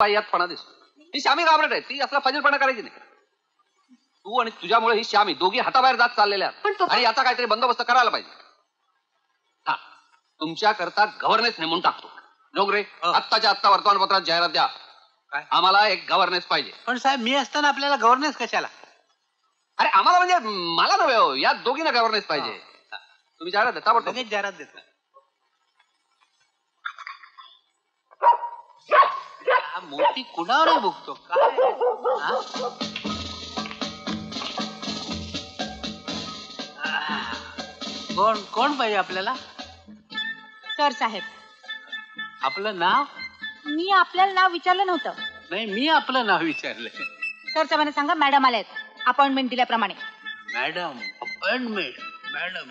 पायातपणा दिसतो. ही श्यामी घाबरट आहे, ती असला फजीलपणा करायची नाही. तू आणि तुझ्यामुळे ही श्यामी दोघी हाताबाहेर जात चाललेल्या आणि याचा काहीतरी बंदोबस्त करायला पाहिजे. हा, तुमच्या करता गव्हर्नन्स नेमून टाकतो. डोंगरे, आत्ताच्या आत्ता वर्तमानपत्रात जाहिरात द्या. आम्हाला एक गव्हर्नन्स पाहिजे. पण साहेब मी असताना आपल्याला गव्हर्नन्स कशाला? अरे आम्हाला म्हणजे मला नव्हे हो, या दोघींना गव्हर्नन्स पाहिजे. तुम्ही जाहिरात देता पण लगेच जाहिरात देता. मोठी कुणावर बघतो काय? कोण कोण पाहिजे आपल्याला? सर साहेब. आपलं नाव? मी आपल्याला नाव विचारलं नव्हतं. नाही, मी आपलं नाव विचारलं. सर साहेबांना सांगा मॅडम आल्यात अपॉइंटमेंट दिल्याप्रमाणे. Madam appointment? मॅडम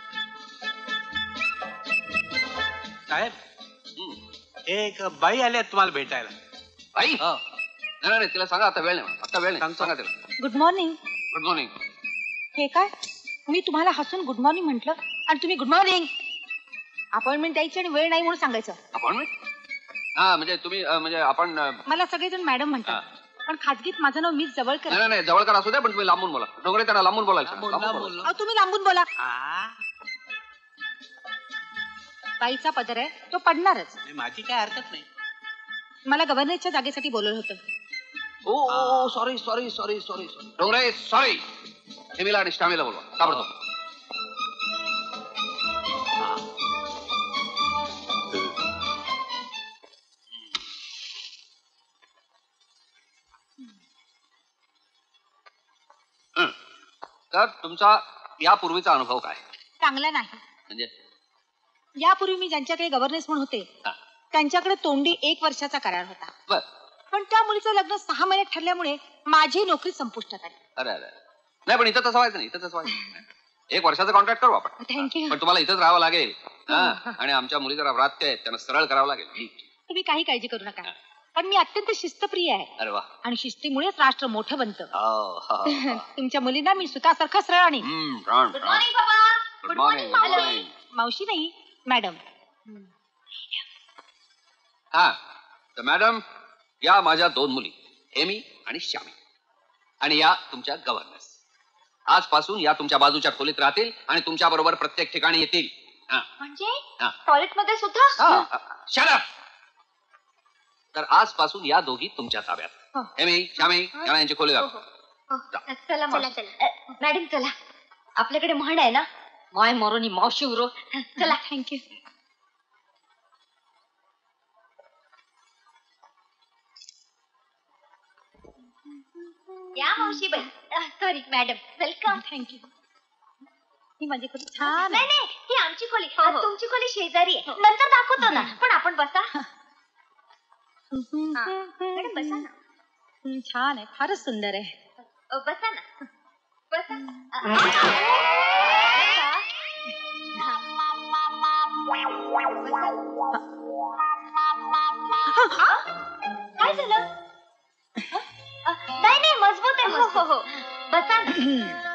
साहेब एक बाई आल्या तुम्हाला भेटायला. बाई? नाही नाही, तिला सांगा आता वेळ नाही, आता वेळ नाही. सांगा तिला. Good morning. Good morning. हे काय, मी तुम्हाला हसून गुड मॉर्निंग म्हटलं आणि तुम्ही गुड मॉर्निंग. अपॉइंटमेंट द्यायची आणि वेळ नाही म्हणून सांगायचं. अपॉइंटमेंट? हा म्हणजे तुम्ही म्हणजे आपण मला सगळेजण मॅडम म्हणतात, पण खाजगीत माझं नाव मीच जवळकर. नाही नाही, जवळकर असू द्या, पण तुम्ही लांबून बोला. डोंगरे त्यांना लांबून बोलायचं. तुम्ही लांबून बोला. बाईचा पदर आहे तो पडणारच. माझी काय हरकत नाही. मला गव्हर्नरच्या जागेसाठी बोलवलं होतं. Oh sorry sorry sorry sorry sorry Dongre sorry. हेमीला आणि श्यामीला बोलवा ताबडतोब. तर तुमचा यापूर्वीचा अनुभव काय? चांगला नाही. म्हणजे यापूर्वी मी ज्यांच्याकडे गव्हर्नन्स म्हणून होते त्यांच्याकडे तोंडी 1 वर्षाचा करार होता. बर. पण त्या मुलीचं लग्न 6 महिन्यात ठरल्यामुळे माझी नोकरी संपुष्टात आली. अरे अरे नाही, पण इथं तसं व्हायचं नाही. इथं तसं व्हायचं 1 वर्षाचा कॉन्ट्रॅक्ट करू आपण. थँक्यू. पण तुम्हाला इथंच राहावं लागेल. आणि आमच्या मुली जरा व्रात्य आहेत, त्यांना सरळ करावं लागेल. तुम्ही काही काळजी करू नका, पण मी अत्यंत शिस्तप्रिय आहे. अरे वा. आणि शिस्तीमुळेच राष्ट्र मोठं बनतं. तुमच्या मुलींना मी सुतासारखं सरळ आणि गुड मॉर्निंग बाबा. Good morning. मावशी नाही मॅडम. हा तर मॅडम, या माझ्या 2 मुली हेमी आणि श्यामी, आणि या तुमच्या गव्हर्नन्स. आजपासून या तुमच्या बाजूच्या खोलीत राहतील आणि तुमच्या बरोबर प्रत्येक ठिकाणी येतील. म्हणजे टॉयलेट मध्ये सुद्धा? Shut up. तर आजपासून या दोघी तुमच्या ताब्यात. हेमी, श्यामी, यांची खोली दाखव. चला मॅडम चला. आपल्याकडे म्हण आहे ना, माय मोरोनी मावशी उरो. चला. थँक्यू. या मावशी बाई. Sorry madam. वेलकम. थँक्यू. ही माझी खोली छान. नाही नाही, ही आमची खोली. तुमची खोली शेजारी आहे, नंतर दाखवतो ना. पण आपण बसा. मॅडम बसा ना. छान आहे, फारच सुंदर आहे. बसा ना, बसा. काय झालं? नाही नाही, मजबूत आहे. बसा ना.